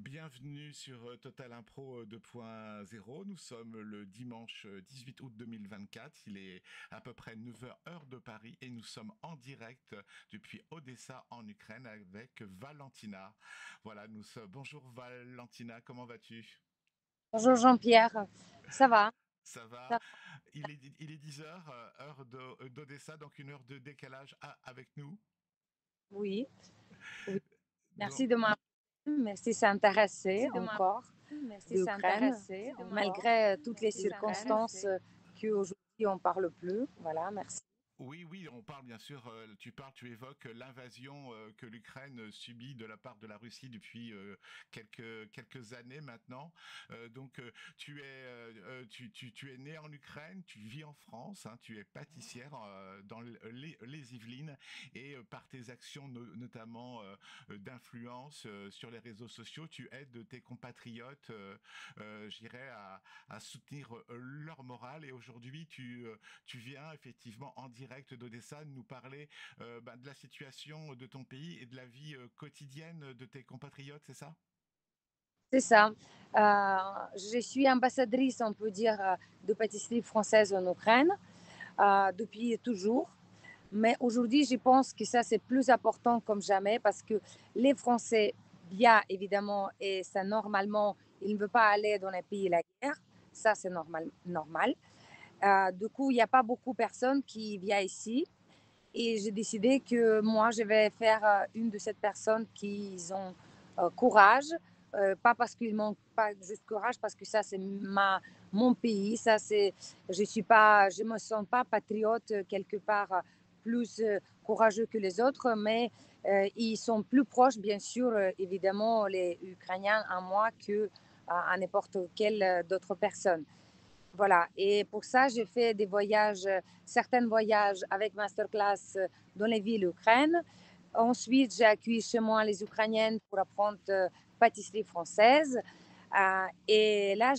Bienvenue sur Total Impro 2.0. Nous sommes le dimanche 18 août 2024. Il est à peu près 9 heures heure de Paris et nous sommes en direct depuis Odessa en Ukraine avec Valentina. Voilà, bonjour Valentina, comment vas-tu? Bonjour Jean-Pierre, ça va? Ça va? Ça- Il est 10 heures heure d'Odessa, donc une heure de décalage avec nous. Oui, oui. Donc, Merci de m'avoir. Merci de s'intéresser encore merci de d'Ukraine, s'intéresser encore. malgré toutes les circonstances qu'aujourd'hui on parle plus. Voilà, merci. Oui, oui, on parle bien sûr, tu évoques l'invasion que l'Ukraine subit de la part de la Russie depuis quelques années maintenant. Tu es né en Ukraine, tu vis en France, hein, tu es pâtissière dans les Yvelines et par tes actions notamment d'influence sur les réseaux sociaux, tu aides tes compatriotes, je dirais, à soutenir leur morale et aujourd'hui tu viens effectivement en direct d'Odessa nous parler de la situation de ton pays et de la vie quotidienne de tes compatriotes, c'est ça? C'est ça. Je suis ambassadrice, on peut dire, de pâtisserie française en Ukraine depuis toujours. Mais aujourd'hui, je pense que ça, c'est plus important comme jamais parce que les Français, bien évidemment, et ça normalement, ils ne veulent pas aller dans les pays de la guerre. Ça, c'est normal. Du coup, il n'y a pas beaucoup de personnes qui viennent ici. Et j'ai décidé que moi, je vais faire une de ces personnes qui ont courage. Pas parce qu'ils n'ont pas juste courage, parce que ça, c'est mon pays. Ça, c'est, je me sens pas patriote quelque part plus courageux que les autres, mais ils sont plus proches, bien sûr, évidemment, les Ukrainiens à moi que à n'importe quelle d'autre personne. Voilà, et pour ça, j'ai fait des voyages, certains voyages avec masterclass dans les villes ukrainiennes. Ensuite, j'ai accueilli chez moi les Ukrainiennes pour apprendre pâtisserie française. Et là,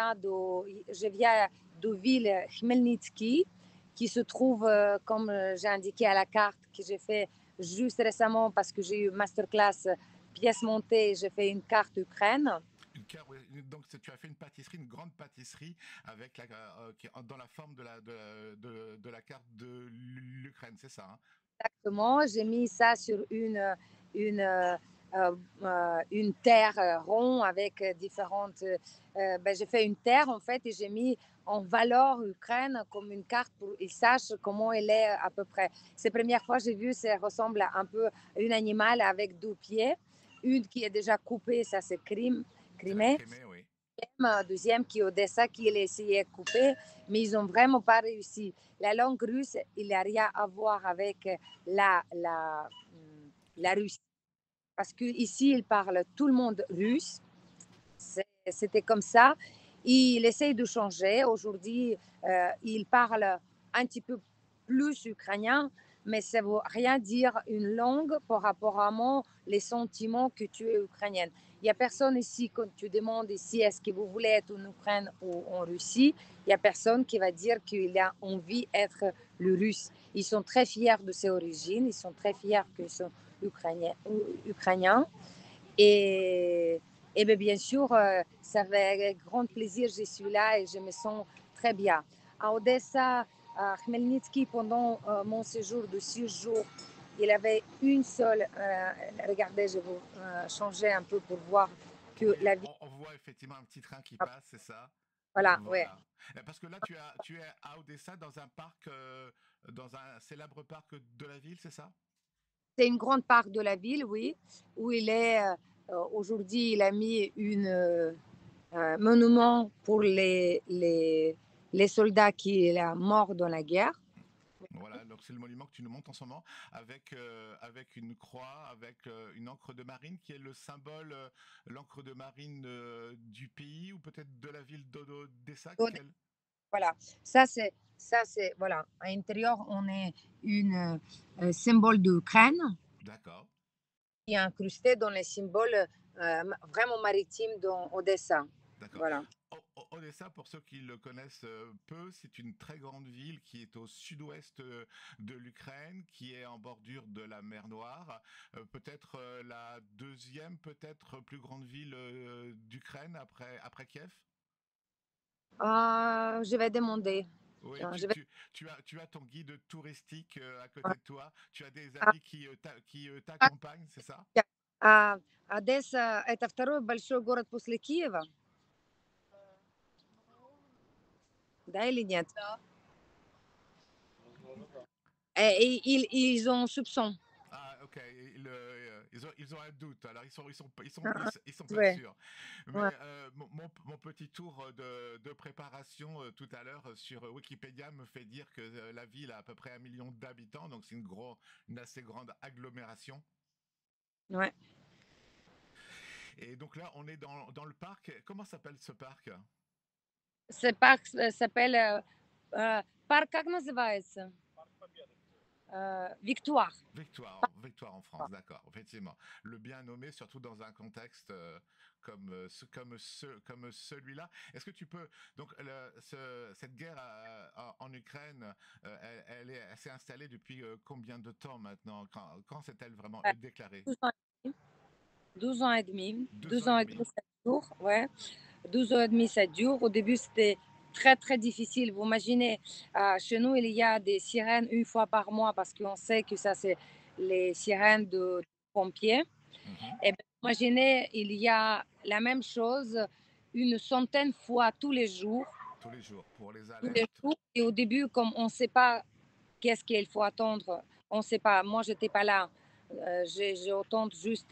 je viens de ville Khmelnytsky, qui se trouve, comme j'ai indiqué à la carte, que j'ai fait juste récemment parce que j'ai eu masterclass pièce montée, j'ai fait une carte Ukraine. Oui, donc tu as fait une pâtisserie, une grande pâtisserie avec dans la forme de la carte de l'Ukraine, c'est ça, hein? Exactement, j'ai mis ça sur une, euh, une terre ronde avec différentes. J'ai fait une terre en fait et j'ai mis en valeur Ukraine comme une carte pour qu'ils sachent comment elle est à peu près. C'est la première fois que j'ai vu, ça ressemble un peu à un animal avec deux pieds. Une qui est déjà coupée, ça c'est C'est la crimé. Crimée, oui. Deuxième qui est Odessa, qui a essayé de couper, mais ils n'ont vraiment pas réussi. La langue russe, il n'y a rien à voir avec la, la, la Russie. Parce qu'ici, ils parlent tout le monde russe. C'était comme ça. Il essaye de changer. Aujourd'hui, il parle un petit peu plus ukrainien, mais ça ne veut rien dire une langue par rapport à moi, les sentiments que tu es ukrainienne. Il n'y a personne ici, quand tu demandes ici, est-ce que vous voulez être en Ukraine ou en Russie, il n'y a personne qui va dire qu'il a envie d'être le russe. Ils sont très fiers de ses origines, ils sont très fiers qu'ils sont ukrainiens. Et, et bien sûr, ça fait grand plaisir, je suis là et je me sens très bien. À Odessa, à Khmelnytsky, pendant mon séjour de 6 jours, il avait une seule. Regardez, je vais changer un peu pour voir que Oui, la vie. on voit effectivement un petit train qui passe, c'est ça? Voilà, ouais. Voilà. Parce que là, tu es à Odessa dans un parc, dans un célèbre parc de la ville, c'est ça? C'est une grande part de la ville, oui, où il est. Aujourd'hui, il a mis une monument pour les soldats qui sont morts dans la guerre. Voilà, donc c'est le monument que tu nous montres en ce moment, avec une croix, avec une encre de marine qui est le symbole, l'encre de marine du pays ou peut-être de la ville d'Odessa. Voilà, ça c'est voilà. À l'intérieur, on est une symbole d'Ukraine D'accord. qui est incrusté dans les symboles vraiment maritimes dans Odessa. D'accord. Voilà. Odessa, pour ceux qui le connaissent peu, c'est une très grande ville qui est au sud-ouest de l'Ukraine, qui est en bordure de la mer Noire. Peut-être la deuxième, peut-être plus grande ville d'Ukraine après Kiev. Je vais demander. Oui, Je vais... tu as ton guide touristique à côté de toi. Tu as des А, amis qui t'accompagnent, c'est ça? а Одесса — это второй большой город после Киева, да или нет? Ils ont soupçon. Ah, ok. Ils ont un doute. Alors, Ah, ils sont pas ouais, sûrs. ouais, Mais mon petit tour de préparation tout à l'heure sur Wikipédia me fait dire que la ville a à peu près 1 million d'habitants. Donc, c'est une assez grande agglomération. ouais. Et donc là, on est dans le parc. Comment s'appelle ce parc? Ce parc s'appelle парк, как называется? Victoire. Victoire en France, d'accord, effectivement. Le bien nommé, surtout dans un contexte comme celui-là. Est-ce que tu peux donc cette guerre en Ukraine, elle s'est installée depuis combien de temps maintenant? Quand s'est-elle vraiment Euh, déclarée? 12 ans, 12 ans et demi. 2 12 ans et ans et demi, demi. ça dure, ouais. 12 ans et demi, ça dure. Au début, c'était très, très difficile. Vous imaginez, chez nous, il y a des sirènes une fois par mois parce qu'on sait que ça, c'est les sirènes de pompiers. Mhm. Et bien, imaginez, il y a la même chose une centaine de fois Tous les jours pour les tous les alertes. jours. Et au début, comme on ne sait pas qu'est-ce qu'il faut attendre, on ne sait pas. Moi, je n'étais pas là. J'entends juste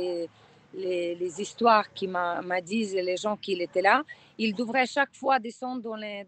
les histoires qui m'a disent les gens qui étaient là. Ils devraient chaque fois descendre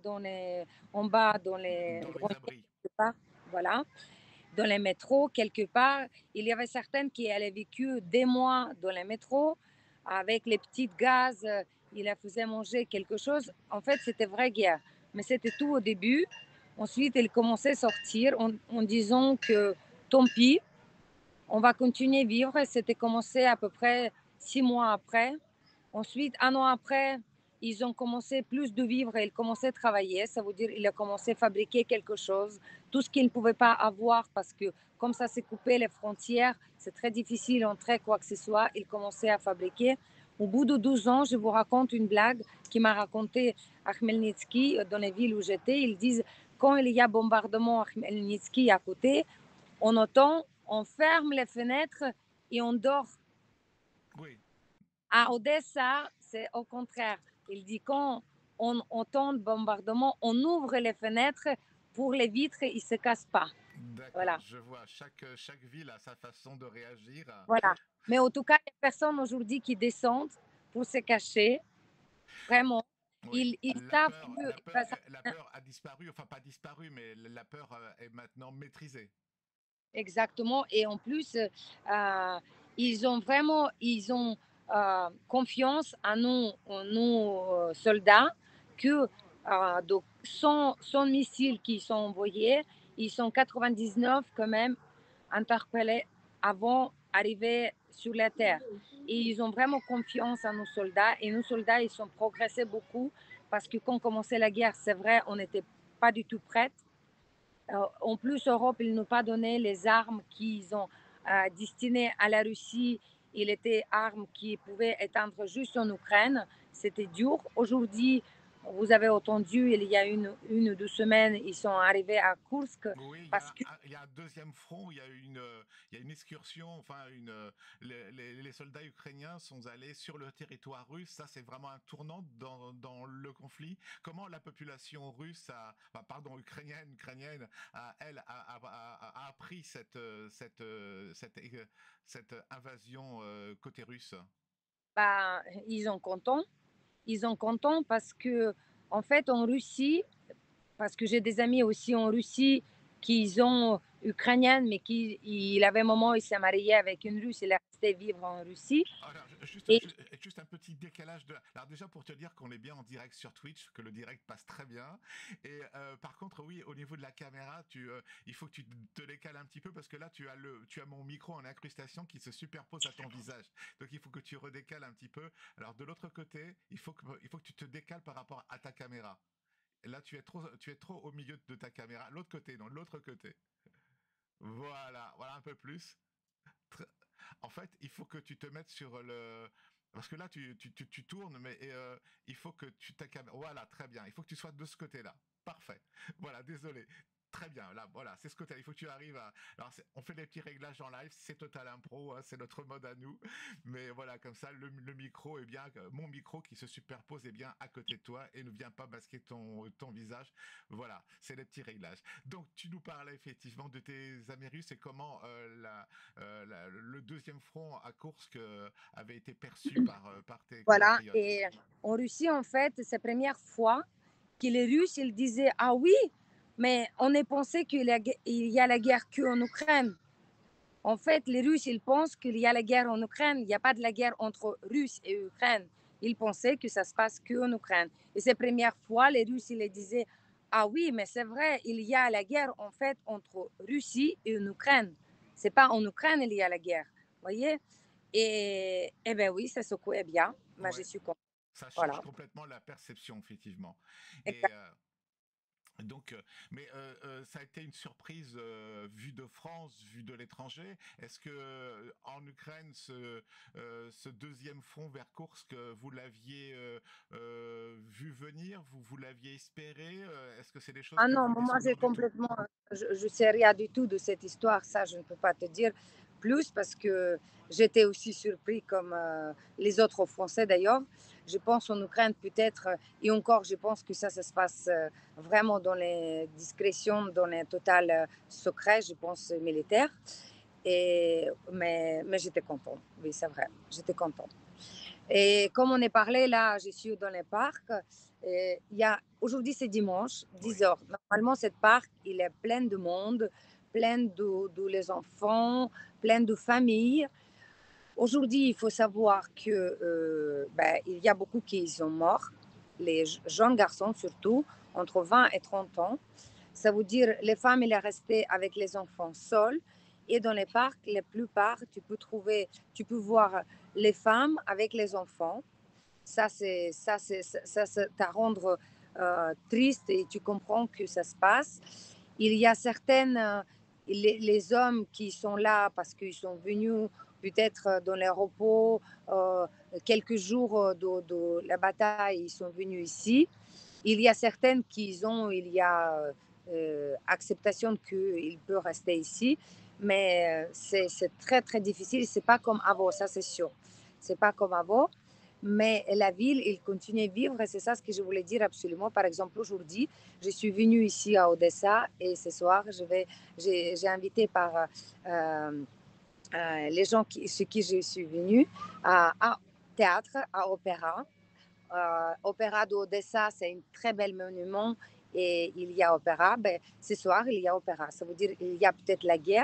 en bas, dans les Dans les grands abris. voilà, dans les métros, quelque part. Il y avait certaines qui avaient vécu des mois dans les métros avec les petits gaz. Il leur faisait manger quelque chose. En fait, c'était vraie guerre. Mais c'était tout au début. Ensuite, il commençait à sortir en disant que tant pis, on va continuer à vivre. C'était commencé à peu près 6 mois après. Ensuite, un an après, ils ont commencé plus de vivre et ils commençaient à travailler. Ça veut dire qu'ils ont commencé à fabriquer quelque chose. Tout ce qu'ils ne pouvaient pas avoir parce que comme ça s'est coupé les frontières, c'est très difficile d'entrer quoi que ce soit. Ils commençaient à fabriquer. Au bout de 12 ans, je vous raconte une blague qui m'a raconté à Khmelnytsky, dans les villes où j'étais. Ils disent, quand il y a bombardement à Khmelnytsky à côté, on entend, on ferme les fenêtres et on dort. Oui. À Odessa, c'est au contraire. Il dit quand on entend le bombardement, on ouvre les fenêtres pour les vitres, ils ne se cassent pas. D'accord, Voilà. je vois. Chaque ville a sa façon de réagir. Voilà. Mais en tout cas, il y a personne aujourd'hui qui descendent pour se cacher. Vraiment. Oui, Ils savent que la peur a disparu, enfin pas disparu, mais la peur est maintenant maîtrisée. exactement. Et en plus, ils ont confiance en nous soldats, que donc 100 missiles qui sont envoyés, ils sont 99 quand même interpellés avant d'arriver sur la terre. Et ils ont vraiment confiance en nos soldats. Et nos soldats, ils ont progressé beaucoup parce que quand commençait la guerre, c'est vrai, on n'était pas du tout prêts. En plus, l'Europe, ils nous pas donné les armes qu'ils ont destinées à la Russie. Il était armes qui pouvaient éteindre juste en Ukraine. C'était dur. Aujourd'hui, vous avez entendu, il y a une ou 2 semaines, ils sont arrivés à Kursk Oui, parce que il y a un deuxième front, il y a une excursion, enfin les soldats ukrainiens sont allés sur le territoire russe. Ça, c'est vraiment un tournant dans le conflit. Comment la population russe pardon, ukrainienne, elle a appris cette invasion côté russe. bah, ils sont contents. Ils sont contents parce que, en fait, en Russie, parce que j'ai des amis aussi en Russie qui sont ukrainiennes, mais il avait un moment, il s'est marié avec une Russe, il est rester vivre en Russie. Alors, Et juste un petit décalage de. Alors déjà pour te dire qu'on est bien en direct sur Twitch, que le direct passe très bien. Et par contre, oui, au niveau de la caméra, il faut que tu te décales un petit peu parce que là, tu as mon micro en incrustation qui se superpose à ton visage. Donc il faut que tu redécales un petit peu. Alors de l'autre côté, il faut que tu te décales par rapport à ta caméra. Et là, tu es trop au milieu de ta caméra. L'autre côté, non, l'autre côté. Voilà, voilà un peu plus. Tr- En fait, il faut que tu te mettes sur le. Parce que là, tu tournes, mais il faut que tu ta caméra. Voilà, très bien. Il faut que tu sois de ce côté-là. Parfait. Voilà, désolé. Très bien, là, voilà, c'est ce côté. Il faut que tu arrives à. Alors, on fait des petits réglages en live, c'est total impro, hein, c'est notre mode à nous. Mais voilà, comme ça, le micro est bien, mon micro qui se superpose est bien à côté de toi et ne vient pas masquer ton visage. Voilà, c'est les petits réglages. Donc, tu nous parlais effectivement de tes amis russes et comment le deuxième front à Koursk avait été perçu par tes voilà. compatriotes. Et en Russie, en fait, c'est la première fois que les Russes, ils disaient, ah oui, mais on est pensé il y a la guerre qu'en Ukraine. En fait, les Russes, ils pensent qu'il y a la guerre en Ukraine. Il n'y a pas de la guerre entre Russes et Ukraine. Ils pensaient que ça se passe qu'en Ukraine. Et c'est la première fois, les Russes, ils disaient, ah oui, mais c'est vrai, il y a la guerre, en fait, entre Russie et Ukraine. C'est pas en Ukraine il y a la guerre. Vous voyez? Et ben oui, ça secouait bien. Moi, je Ouais, suis contente. ça change Voilà. complètement la perception, effectivement. Et Exact. donc, mais ça a été une surprise vue de France, vue de l'étranger. Est-ce que en Ukraine, ce deuxième front vers Koursk, vous l'aviez vu venir, vous l'aviez espéré? Est-ce que c'est des choses Ah que non, vous moi j'ai non du tout? complètement, je sais rien du tout de cette histoire, ça je ne peux pas te dire plus parce que j'étais aussi surpris comme les autres Français d'ailleurs. Je pense en Ukraine peut-être, et encore je pense que ça se passe vraiment dans les discrétions, dans les total secrets, je pense militaires. Mais j'étais contente, oui c'est vrai, j'étais contente. Et comme on est parlé, là, je suis dans le parc. Aujourd'hui, c'est dimanche, Oui. 10 heures. Normalement, ce parc, il est plein de monde, plein de les enfants, plein de familles. Aujourd'hui, il faut savoir que ben, il y a beaucoup qui sont morts, les jeunes garçons surtout, entre 20 et 30 ans. Ça veut dire les femmes, elles sont restées avec les enfants seules. Et dans les parcs, la plupart, tu peux voir les femmes avec les enfants. Ça t'a rendre triste et tu comprends que ça se passe. Il y a certaines, les hommes qui sont là parce qu'ils sont venus peut-être dans les repos, quelques jours de la bataille, ils sont venus ici. Il y a certaines il y a acceptation qu'il peut rester ici, mais c'est très très difficile. C'est pas comme avant, ça c'est sûr. C'est pas comme avant, mais la ville, il continue à vivre et c'est ça ce que je voulais dire absolument. Par exemple, aujourd'hui, je suis venue ici à Odessa et ce soir, j'ai invité par les gens chez qui je suis venue à théâtre, à opéra. Opéra d'Odessa, c'est un très bel monument et il y a opéra. Ben, ce soir, il y a opéra. Ça veut dire qu'il y a peut-être la guerre,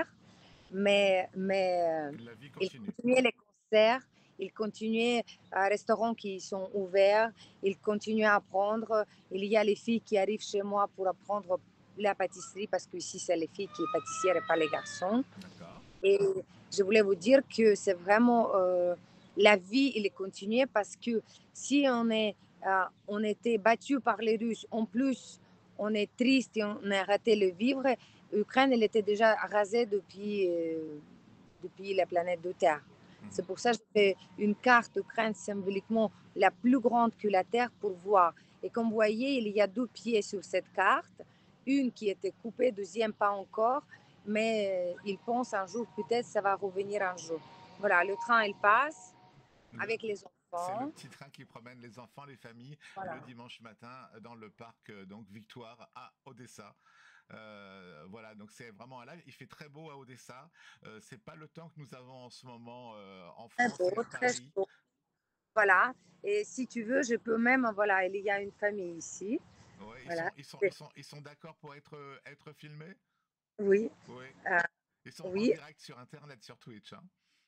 mais La vie il continue. continuait les concerts, il continuait les restaurants qui sont ouverts, il continuait à apprendre. Il y a les filles qui arrivent chez moi pour apprendre la pâtisserie parce que ici, c'est les filles qui sont pâtissières et pas les garçons. D'accord. Et je voulais vous dire que c'est vraiment la vie, il est continuée parce que si on était battu par les Russes, en plus on est triste et on a raté le vivre, l'Ukraine elle était déjà rasée depuis la planète de Terre. C'est Mhm. pour ça que j'ai fait une carte d'Ukraine symboliquement la plus grande que la Terre pour voir. Et comme vous voyez, il y a deux pieds sur cette carte, une qui était coupée, deuxième pas encore, mais il pense un jour peut-être ça va revenir un jour. Voilà, le train il passe Le- avec les c'est le enfants. petit train qui promène les enfants, les familles, le Voilà. dimanche matin dans le parc donc Victoire à Odessa. Voilà, donc c'est vraiment un live. Il fait très beau à Odessa. C'est pas le temps que nous avons en ce moment en Très France beau, et à très Paris. chaud. Voilà. Et si tu veux, je peux même, voilà, il y a une famille ici. Ouais, Voilà. ils sont d'accord pour être filmés. Oui, Oui, euh, ils sont en oui, direct sur Internet, sur Twitch, hein.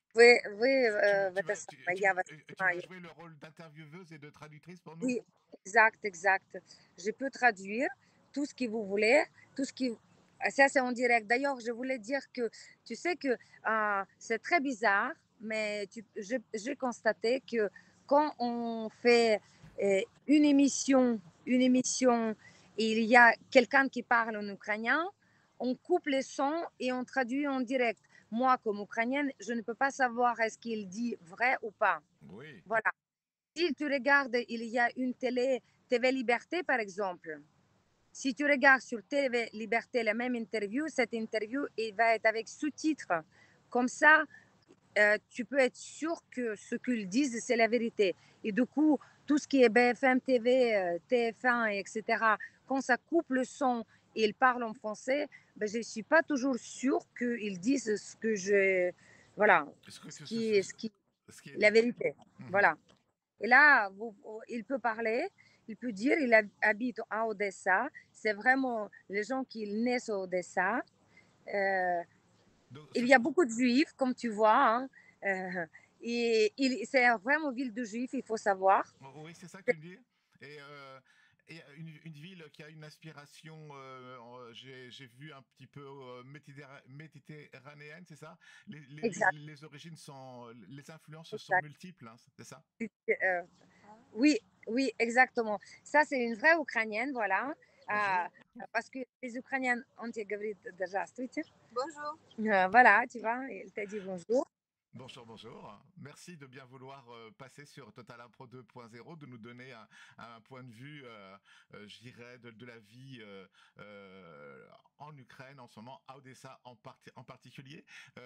вы в Tu это vas, самое, я вас tu vas понимаю. jouer le rôle d'intervieweuse et de traductrice pour nous? Oui, exact, exact. Je peux traduire tout ce que vous voulez, tout ce qui ça c'est en direct. D'ailleurs, je voulais dire que tu sais que, c'est très bizarre, mais j'ai constaté que quand on fait, une émission et il y a quelqu'un qui parle en ukrainien, on coupe les sons et on traduit en direct. Moi, comme ukrainienne, je ne peux pas savoir est-ce qu'il dit vrai ou pas. Oui. Voilà. Si tu regardes, il y a une TV Liberté, par exemple. Si tu regardes sur TV Liberté la même interview, cette interview il va être avec sous-titres. Comme ça, tu peux être sûr que ce qu'ils disent, c'est la vérité. Et du coup, tout ce qui est BFM TV, TF1, etc., quand ça coupe le son et ils parlent en français, ben, je ne suis pas toujours sûre qu'ils disent ce que je. Voilà, Ce que, ce que qui, ce qui ce qui est la dit. vérité. Mhm. Voilà. Et là, il peut parler, il peut dire, habite à Odessa. C'est vraiment les gens qui naissent à Odessa. Euh, Donc, il y a beaucoup de juifs, comme tu vois. Hein. Et c'est vraiment ville de juifs, il faut savoir. oui, c'est ça que tu me dis. Et, une ville qui a une aspiration, j'ai vu un petit peu méditerranéenne, c'est ça? Exact. Les origines sont, les influences sont Exact. multiples, hein, c'est ça? Euh, oui, oui, exactement. Ça, c'est une vraie Ukrainienne, voilà. Bonjour. Parce que les Ukrainiennes, on te говорит «здравствуйте». Bonjour. Voilà, tu vois, elle t'a dit bonjour. Bonjour, bonjour. Merci de bien vouloir passer sur Total Impro 2.0, de nous donner un point de vue, je dirais, de la vie en Ukraine en ce moment, à Odessa en particulier.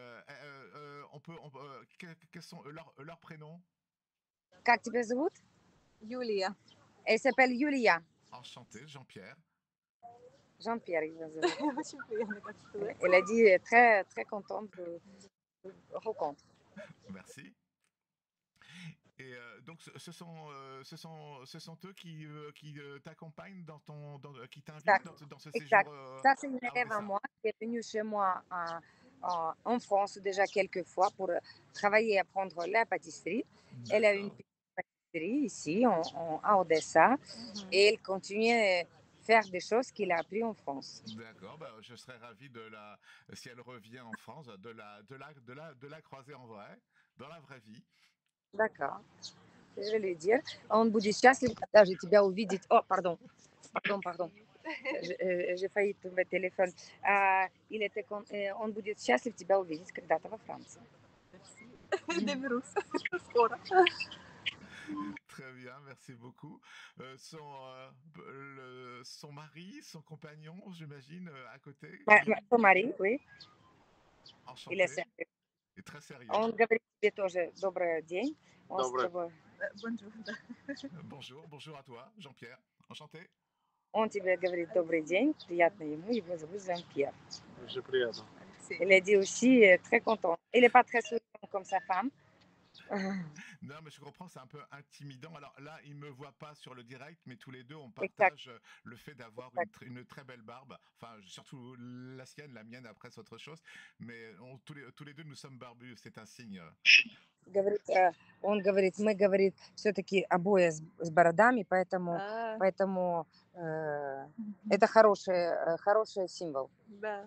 Quels sont leurs prénoms? Как тебя зовут? Юлия. Elle s'appelle Yulia. Enchanté, Jean-Pierre. Jean-Pierre, il va зовут. Очень приятно, как сказать. Elle a dit très, très contente de rencontre. Merci. Et donc, ce sont eux qui t'accompagnent qui t'invitent Exact. dans ce séjour Exact. Ça, c'est une à élève à Odessa. moi qui est venue chez moi en France déjà quelques fois pour travailler et apprendre la pâtisserie. Elle a une D'accord. petite pâtisserie ici à Odessa et elle continue à faire des choses qu'elle a apprises en France. D'accord, bah, je serais ravi si elle revient en France, de la croiser en vrai, dans la vraie vie. D'accord. Je vais lui dire. Он будет счастлив, когда же тебя увидит. О, pardon. Pardon. J'ai failli tomber le téléphone. Он будет счастлив тебя увидеть когда-то во Франции. Доберусь. Скоро. Très bien, merci beaucoup. Son mari, son compagnon, j'imagine, à côté, Son mari, oui, il est enchanté sérieux. et très sérieux. Он говорит тебе тоже добрый день. Он с Добрый. тобой, Bonjour, да. Bonjour, bonjour à toi, Jean-Pierre. Enchanté. он тебе говорит добрый день, приятно ему, его зовут Jean-Pierre. Очень приятно. Алексей. Il a dit aussi très content. Il n'est pas très souriant comme sa femme. Non, mais je comprends, c'est un peu intimidant. Alors là, il me voit pas sur le direct, mais tous les deux, on Exact, partage le fait d'avoir exact. une très belle barbe. Enfin, surtout la sienne, la mienne, après, c'est autre chose. Mais tous les deux, nous sommes barbus. C'est un signe. Говорит, он говорит, мы, говорит, все-таки обои с бородами, поэтому это хороший символ. Да.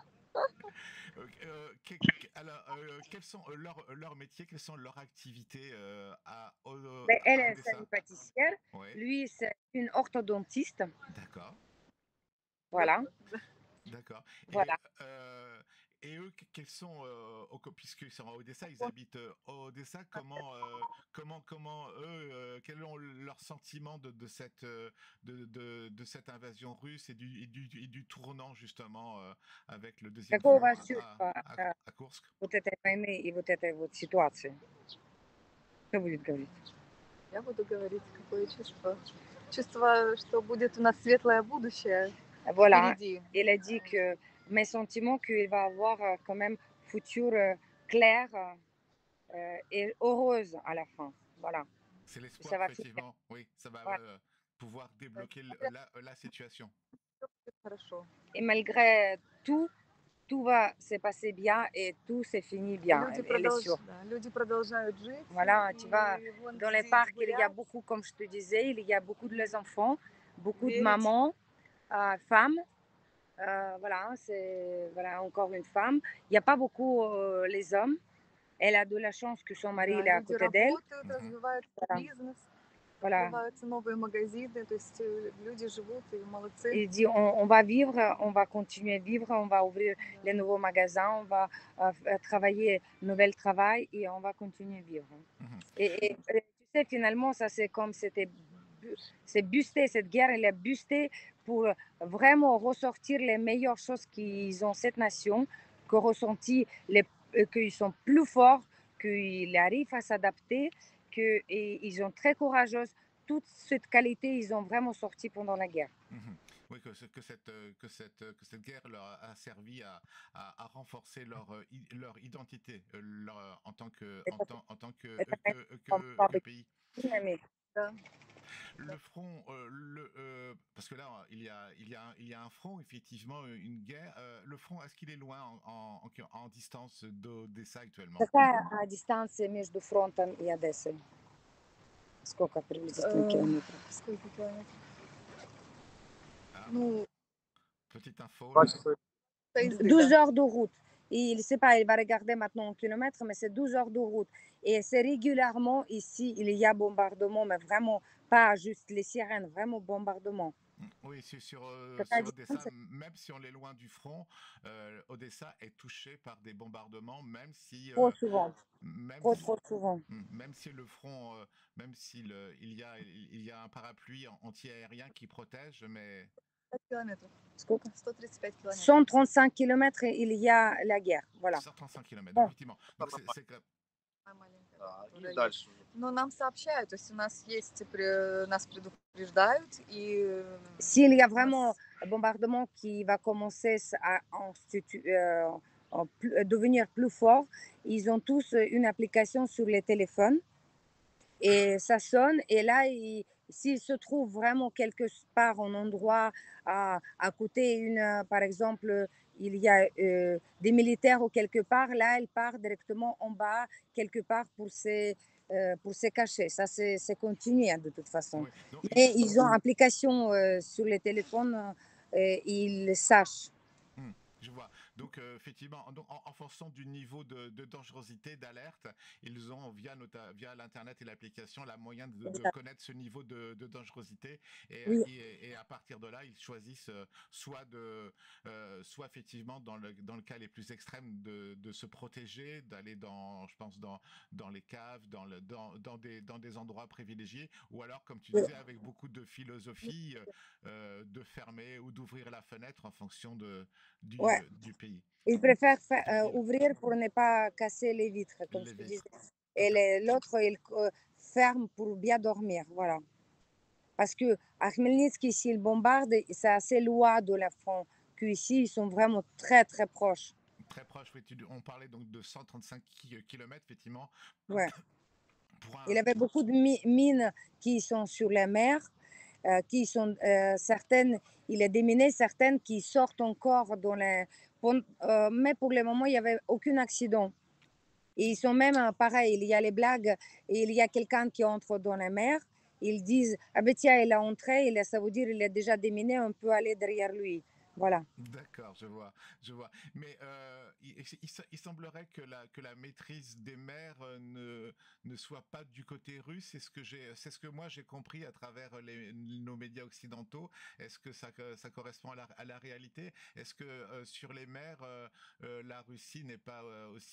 Alors, quels sont leurs métiers, quelles sont leurs activités Mais à elle, c'est Odessa? une pâtissière. Oui, Lui, c'est une orthodontiste. d'accord, Voilà, d'accord. voilà. Et eux, quels sont, puisqu'ils sont à Odessa, ils habitent à Odessa, comment eux, quels sont leurs sentiments de cette invasion russe et du tournant justement avec le deuxième Какое у front вас чувство à Kursk? вот этой войны и вот этой вот ситуации? Кто будет говорить? Я буду говорить, какое чувство. Чувство, что будет у нас светлое будущее Voilà, впереди. il a dit que mes sentiments qu'il va avoir quand même futur clair et heureuse à la fin. Voilà, C'est l'espoir, ça va finir. effectivement. Oui, ça va Voilà. pouvoir débloquer la situation. Всё будет хорошо. Et malgré tout tout va se passer bien et tout s'est fini bien, elle est sûre. Да, люди продолжают жить, Voilà, tu vas и вон dans les здесь parcs, il y a бурят, beaucoup, comme je te disais, il y a beaucoup de les enfants, beaucoup de верить. mamans, femmes. Voilà, c'est voilà, encore une femme. Il n'y a pas beaucoup les hommes. Elle a de la chance que son mari Да, il est à люди côté d'elle. работают, Mhm. развивают Voilà, бизнес, voilà. открываются новые магазины, то есть люди живут и молодцы. Il dit on va vivre, on va continuer à vivre, on va ouvrir Да. les nouveaux magasins, on va travailler, nouvel travail et on va continuer à vivre. Mhm. Et tu sais, finalement, ça c'est comme c'est busté, cette guerre, elle est bustée pour vraiment ressortir les meilleures choses qu'ils ont, cette nation, que ressenti qu'ils sont plus forts, qu'ils arrivent à s'adapter, qu'ils sont très courageux. Toute cette qualité, ils ont vraiment sorti pendant la guerre. Mhm. Oui, que cette guerre leur a servi à renforcer leur identité en tant que pays. Да. Le front, parce que là, il y a un front, effectivement, une guerre. Le front, est-ce qu'il est loin en distance d'Odessa actuellement? Какая дистанция между фронтом и Одессой? Сколько приблизительно километров? Сколько километров? Ah, Ну, petite info là. 12 heures de route. Il ne sait pas, il va regarder maintenant en kilomètres, mais c'est 12 heures de route. Et c'est régulièrement ici, il y a bombardement, mais vraiment pas juste les sirènes, vraiment bombardement. Oui, Какая sur Odessa, дистанция? même si on est loin du front, Odessa est touché par des bombardements, Trop souvent, même trop, si, trop souvent. même si le front, même s'il il y a un parapluie anti-aérien qui protège, mais 135 километров. Сколько? 135 километров. 135 kilomètres, il y a la guerre. Voilà. 135 km, Bon. effectivement. Donc Самая маленькая, Да, которая и есть. дальше уже. Но нам сообщают, то есть у нас есть, нас предупреждают, и S'il y a у vraiment нас un bombardement qui va commencer à devenir plus fort, ils ont tous une application sur les téléphones et ça sonne. Et là, s'il se trouve vraiment quelque part un endroit à côté, par exemple, il y a des militaires ou quelque part, là, elle part directement en bas, quelque part pour se cacher. Ça, c'est continu hein, de toute façon. oui. Donc, Mais ils ont application sur les téléphones, ils sachent. je vois. Donc, effectivement, en fonction du niveau de dangerosité, d'alerte, ils ont, via l'Internet et l'application, la moyen de connaître ce niveau de dangerosité. Oui. Et à partir de là, ils choisissent soit effectivement, dans le cas les plus extrêmes, de se protéger, d'aller je pense, dans les caves, dans des endroits privilégiés, ou alors, comme tu disais, avec beaucoup de philosophie, de fermer ou d'ouvrir la fenêtre en fonction Ouais. du pays. Ils préfèrent Ville. ouvrir pour ne pas casser les vitres, comme Les je te vitres. disais. Et l'autre, il ferme pour bien dormir. Voilà. Parce que à Khmelnytsky, s'ils bombardent, c'est assez loin de la front. Qu'ici, ils sont vraiment très, très proches. Très proche, oui. On parlait donc de 135 km, effectivement. Ouais. Pour Il y avait beaucoup de mines qui sont sur la mer, qui sont certaines, il est déminé, certaines qui sortent encore dans les. Mais pour le moment, il n'y avait aucun accident. Et ils sont même pareil, il y a les blagues, et il y a quelqu'un qui entre dans la mer, ils disent ah ben tiens, il est entré, ça veut dire il est déjà déminé, on peut aller derrière lui. Voilà. D'accord, je vois. Mais il semblerait que la maîtrise des mers ne soit pas du côté russe. C'est ce que moi j'ai compris à travers nos médias occidentaux. Est-ce que ça correspond à la réalité? Est-ce que sur les mers, la Russie n'est pas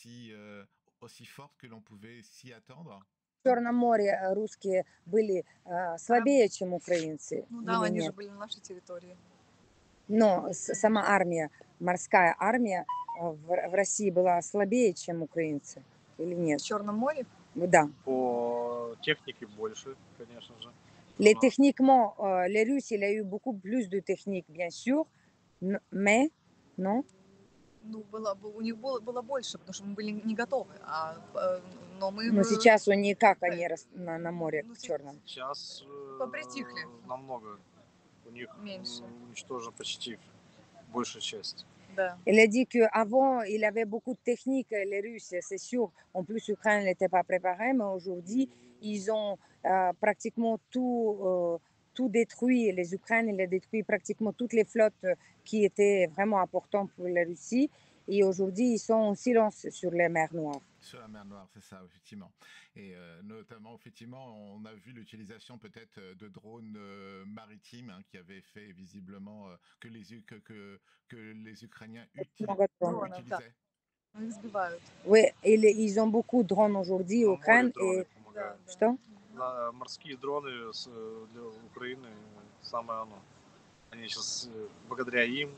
aussi forte que l'on pouvait s'y attendre? В Черном море русские были слабее, чем украинцы, ну да, или они же нет? были на нашей территории. Но сама армия, морская армия в России была слабее, чем украинцы, или нет? В Черном море? Да. По технике больше, конечно же. Les Но techniquement, les Russes, il a eu beaucoup plus de techniques, bien sûr, mais non. Ну, у них было больше, потому что мы были не готовы. Но мы Но сейчас у них как Да. они на море Ну, Черном? сейчас Попритихли. намного. У них Меньше. уничтожена почти большая часть. Да. Il a dit qu'avant, il avait beaucoup de techniques, les Russes, c'est sûr. En plus, l'Ukraine n'était pas préparée, mais aujourd'hui, ils ont pratiquement tout détruit. Les Ukrainiens, ils ont détruit pratiquement toutes les flottes qui étaient vraiment importantes pour la Russie. Et aujourd'hui, ils sont en silence sur les mers Noires. Sur la mer Noire, c'est ça, effectivement. Et notamment, effectivement, on a vu l'utilisation peut-être de drones maritimes qui avaient fait visiblement que les Ukrainiens Много дронов. Дронов, да. utilisaient. Ну, их сбивают. Oui, ils ont beaucoup de drones aujourd'hui На en море Ukraine. дроны Et... помогают. Да. Что? Морские дроны для Украины самое оно. Они сейчас, благодаря им,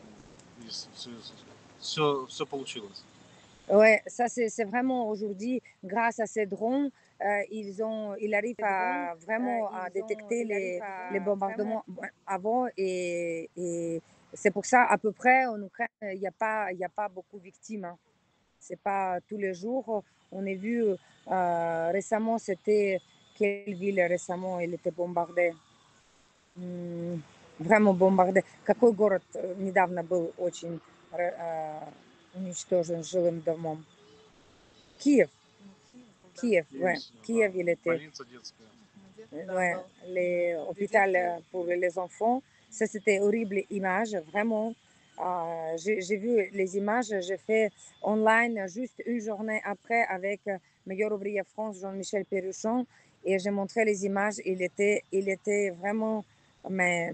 все получилось. Ouais, ça c'est vraiment aujourd'hui, grâce à ces drones, ils arrivent à vraiment à détecter les bombardements avant et c'est pour ça à peu près en Ukraine il y a pas beaucoup de victimes. Hein. C'est pas tous les jours. On a vu récemment, c'était quelle ville récemment il était bombardé? Vraiment bombardé. Какой город недавно был очень уничтожен жилым домом? Kiev. Kiev, ouais. Kiev, il était. Больница детская. Ouais, l'hôpital pour les enfants. Ça, c'était horrible image, vraiment. J'ai vu les images, j'ai fait online juste une journée après avec Meilleur ouvrier France, Jean-Michel Perruchon, et j'ai montré les images. Il était vraiment, mais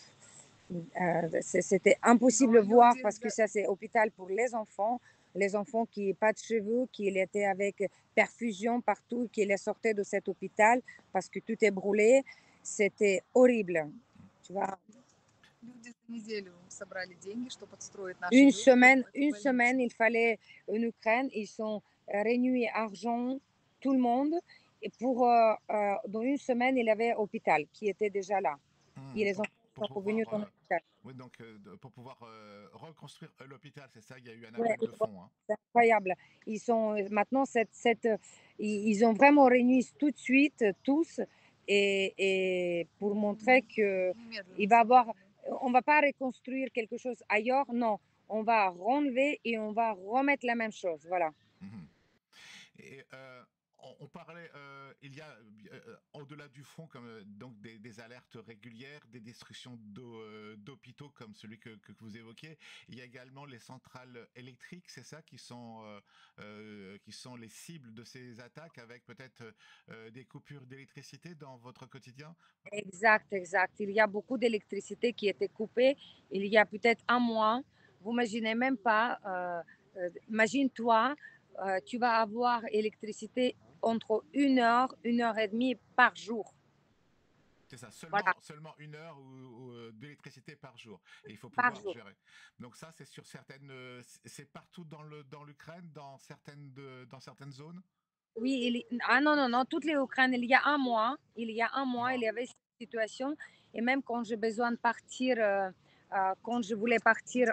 c'était impossible de voir parce que ça, c'est hôpital pour les enfants qui n'ont pas de cheveux, qui étaient avec perfusion partout, qui les sortaient de cet hôpital parce que tout est brûlé. C'était horrible. Tu vois. Люди за неделю собрали деньги, чтобы подстроить наши Une люди в эту semaine, больницу. il fallait en Ukraine, ils sont réunis argent, tout le monde. Et dans une semaine, il y avait hôpital qui était déjà là. Et les enfants Pour sont revenus dans pouvoir, l'hôpital. oui, donc pour pouvoir reconstruire l'hôpital, c'est ça, il y a eu un Ouais, appel de fonds. Hein. c'est incroyable. Ils sont maintenant ils ont vraiment réuni tout de suite tous et pour montrer que Немедленно il va avoir, собрали. on va pas reconstruire quelque chose ailleurs, non, on va renlever et on va remettre la même chose, voilà. Mhm. Et on parlait, il y a au-delà du front comme donc des alertes régulières, des destructions d'hôpitaux comme celui que vous évoquiez. Il y a également les centrales électriques, c'est ça, qui sont les cibles de ces attaques, avec peut-être des coupures d'électricité dans votre quotidien. Exact, exact. Il y a beaucoup d'électricité qui était coupée il y a peut-être un mois. Vous imaginez même pas. Imagine-toi, tu vas avoir électricité entre une heure et demie par jour. C'est ça, Voilà, seulement une heure d'électricité par jour. Et il faut par pouvoir jour. gérer. Donc ça, c'est sur certaines, c'est partout dans l'Ukraine, dans certaines zones. Oui, ah non, non, non, toutes les Ukraines, il y a un mois, il y avait cette situation. Et même quand j'ai besoin de partir, quand je voulais partir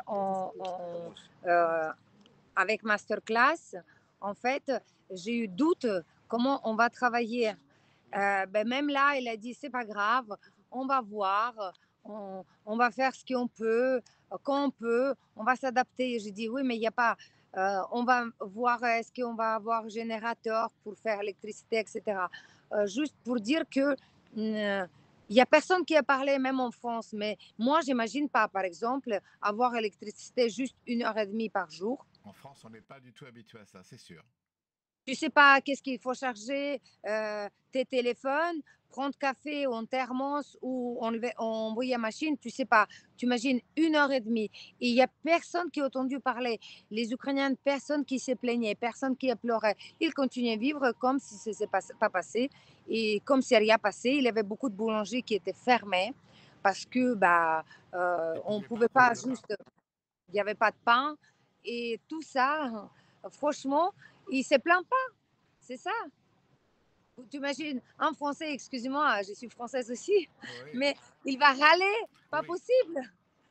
avec Masterclass, en fait, j'ai eu doute comment on va travailler. Ben même là, il a dit, c'est pas grave, on va voir, on va faire ce qu'on peut, quand on peut, on va s'adapter. J'ai dit, oui, mais il n'y a pas, on va voir est-ce qu'on va avoir générateur pour faire l'électricité, etc. Juste pour dire que il n'y a personne qui a parlé, même en France, mais moi, j'imagine pas, par exemple, avoir électricité juste une heure et demie par jour. En France, on n'est pas du tout habitué à ça, c'est sûr. Tu sais pas qu'est-ce qu'il faut charger tes téléphones, prendre café ou en thermos ou envoyer à machine, tu sais pas. Tu imagines une heure et demie. Et il y a personne qui a entendu parler. Les Ukrainiens, personne qui s'est plaigné, personne qui a pleuré. Ils continuaient à vivre comme si ce n'était pas passé et comme si rien passé. Il y avait beaucoup de boulangeries qui étaient fermées parce que Ils on pouvaient pas pouvait pas produire de pain. juste, il n'y avait pas de pain et tout ça. Franchement, il se plaint pas. C'est ça. Tu imagines, un Français, excuse-moi, je suis française aussi, Oui, mais il va râler, pas oui. possible.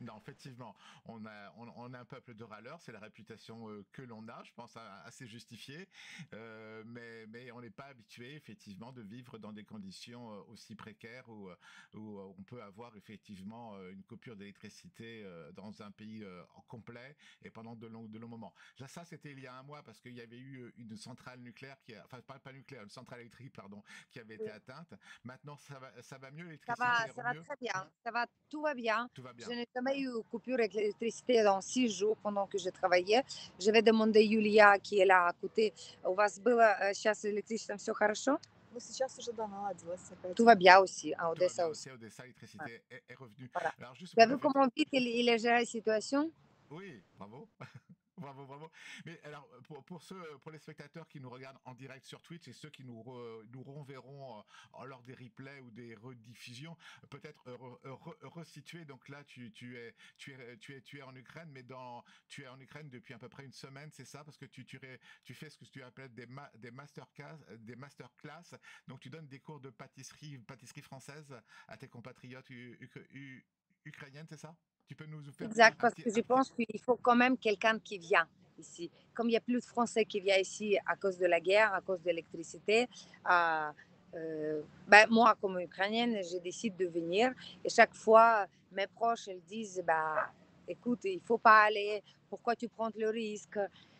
Non, effectivement, on a un peuple de râleurs, c'est la réputation que l'on a, je pense assez justifiée, mais on n'est pas habitué effectivement de vivre dans des conditions aussi précaires où on peut avoir effectivement une coupure d'électricité dans un pays en complet et pendant de longs moments. Là, ça, c'était il y a un mois parce qu'il y avait eu une centrale nucléaire enfin pas nucléaire, une centrale électrique, pardon, qui avait été atteinte. Maintenant, ça va mieux, l'électricité Ça est va mieux, très bien. Tout va bien. tout va Je bien. n'ai jamais eu coupure d'électricité dans 6 jours pendant que je travaillais. Je vais demander Юлия, qui est là à côté. У вас было сейчас с электричеством все хорошо? Ну, сейчас уже, да, наладилось опять. Tout va bien aussi, à Tout va Odessa bien aussi. aussi à Odessa, Ouais, l'électricité est revenue. voilà. Alors juste Tu as pour vu les fêtes, comment vite il a géré la situation? oui, bravo. Bravo, bravo. Mais alors, pour les spectateurs qui nous regardent en direct sur Twitch et ceux qui nous renverront lors des replays ou des rediffusions, peut-être resituer. Donc là, tu es en Ukraine, mais tu es en Ukraine depuis à peu près une semaine, c'est ça? Parce que tu fais ce que tu appelles des masterclass. Donc tu donnes des cours de pâtisserie française à tes compatriotes ukrainiennes, c'est ça? Tu peux nous faire Exact, un parce petit, que je un petit... pense qu'il faut quand même quelqu'un qui vient ici. Comme il y a plus de Français qui viennent ici à cause de la guerre, à cause de l'électricité, euh, ben, moi, comme Ukrainienne, je décide de venir. Et chaque fois, mes proches, elles disent, bah, écoute, il ne faut pas aller, pourquoi tu prends le risque?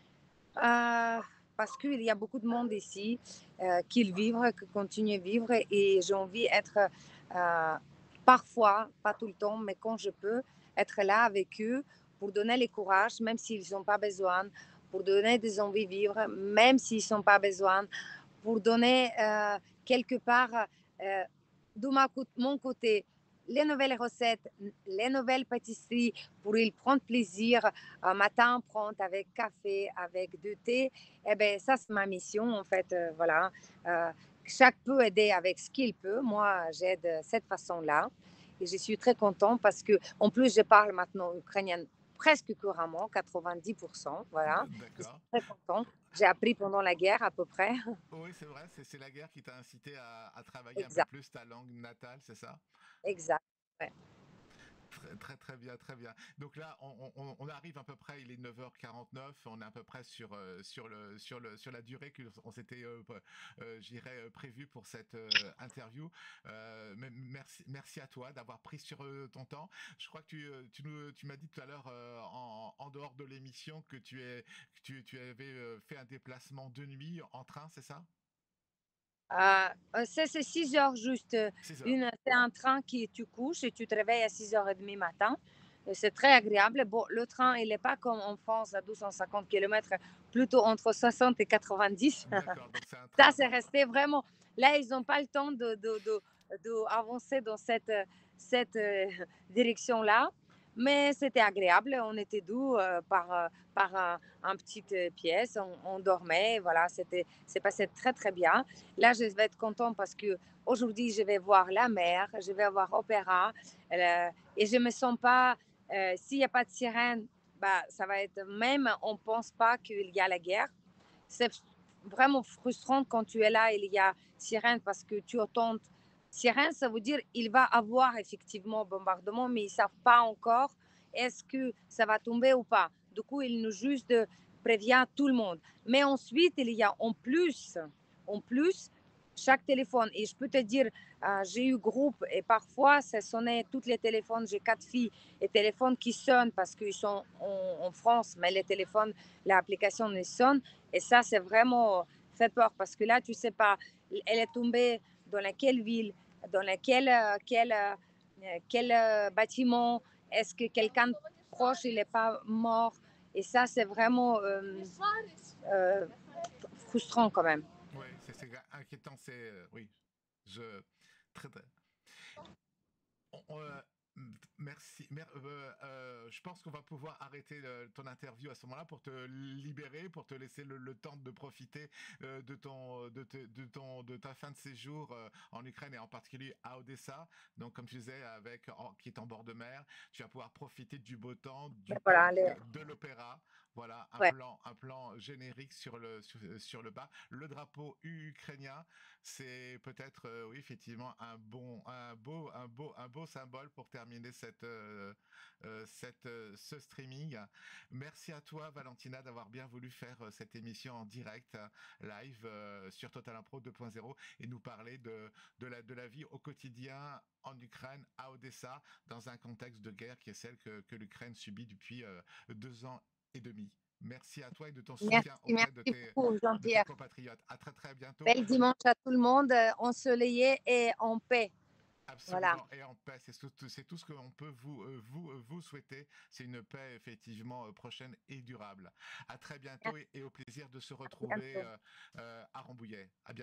Parce qu'il y a beaucoup de monde ici qui vivent, qui continuent à vivre et j'ai envie d'être parfois, pas tout le temps, mais quand je peux, être là avec eux pour donner le courage, même s'ils n'ont pas besoin, pour donner des envies de vivre, même s'ils n'ont pas besoin, pour donner quelque part euh, de mon côté les nouvelles recettes, les nouvelles pâtisseries pour ils prendre plaisir matin, prendre avec café, avec du thé. Eh bien, ça, c'est ma mission, en fait. Voilà. Euh, Chaque peut aider avec ce qu'il peut. Moi, j'aide de cette façon-là. Et je suis très contente parce que, en plus, je parle maintenant ukrainien presque couramment, 90%. Voilà. Je suis D'accord. très contente. J'ai appris pendant la guerre à peu près. Oui, c'est vrai, c'est la guerre qui t'a incité à travailler un peu Exact, plus ta langue natale, c'est ça? exact. Ouais. Très, très, très bien, très bien. Donc là, on arrive à peu près, il est 9h49, on est à peu près sur la durée qu'on s'était, j'irais, prévu pour cette interview. Mais merci à toi d'avoir pris sur ton temps. Je crois que tu m'as dit tout à l'heure, en dehors de l'émission, que tu avais fait un déplacement de nuit en train, c'est ça? Ça, c'est 6 heures juste. 6 heures. C'est un train qui tu couches et tu te réveilles à 6h30 matin. C'est très agréable. Bon, le train, il n'est pas comme en France à 250 km, plutôt entre 60 et 90. D'accord, donc c'est un Ça, train. c'est resté vraiment. Là, ils n'ont pas le temps avancer dans cette direction-là. Mais c'était agréable. On était doux par un petite pièce. On dormait. Voilà, c'est passé très, très bien. Là, je vais être contente parce que aujourd'hui, je vais voir la mer, je vais voir opéra. Et je ne me sens pas. S'il n'y a pas de sirène, bah, ça va être même. On ne pense pas qu'il y a la guerre. C'est vraiment frustrant quand tu es là, il y a sirène parce que tu entends sirène, ça veut dire il va avoir effectivement bombardement, mais ils ne savent pas encore est-ce que ça va tomber ou pas. Du coup, il nous juste prévient tout le monde. Mais ensuite, il y a en plus, chaque téléphone. Et je peux te dire, j'ai eu groupe et parfois, ça sonnait tous les téléphones. J'ai 4 filles et téléphones qui sonnent parce qu'ils sont en France, mais les téléphones, l'application ne sonne. Et ça, c'est vraiment fait peur parce que là, tu ne sais pas, elle est tombée dans laquelle ville, dans quel bâtiment, est-ce que quelqu'un de proche, il n'est pas mort. Et ça, c'est vraiment euh, frustrant quand même. Oui, c'est inquiétant, oui, je très, très- merci. Je pense qu'on va pouvoir arrêter ton interview à ce moment-là pour te libérer, pour te laisser le temps de profiter de ta fin de séjour en Ukraine et en particulier à Odessa. Donc, comme tu disais, qui est en bord de mer, tu vas pouvoir profiter du beau temps, Mais voilà, de l'opéra. Voilà, Ouais. un plan générique sur le bas. Le drapeau ukrainien, c'est peut-être, oui, effectivement, un beau symbole pour terminer ce streaming. Merci à toi, Valentina, d'avoir bien voulu faire cette émission en direct, live, sur Total Impro 2.0 et nous parler de la vie au quotidien en Ukraine, à Odessa, dans un contexte de guerre qui est celle que l'Ukraine subit depuis 2 ans et demi. Merci à toi et de ton soutien auprès Merci beaucoup, de tes Jean-Pierre. compatriotes. À très très bientôt. Bel dimanche à tout le monde, ensoleillé et en paix. Voilà. Absolument, et en paix, c'est tout ce que l'on peut vous souhaiter. C'est une paix effectivement prochaine et durable. À très bientôt et au plaisir de se À retrouver bientôt. à Rambouillet. À bientôt.